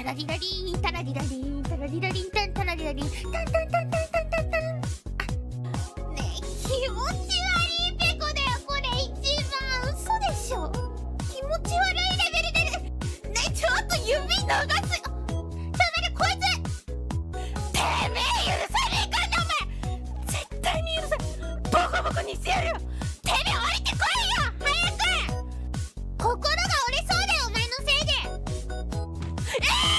タラリラリンタラリラリンタラリラリンタンタラリラリンタンタンタンタンタンタンタン。ねえ、気持ち悪いペコだよこれ一番。嘘でしょ。気持ち悪いレベルでねえ、ちょっと指逃す。こいつてめえ許さねえからなお前。絶対に許さねえ。ボコボコにしてやるよ。てめえ降りてこいよ早く。心が折れそうだよお前のせいで。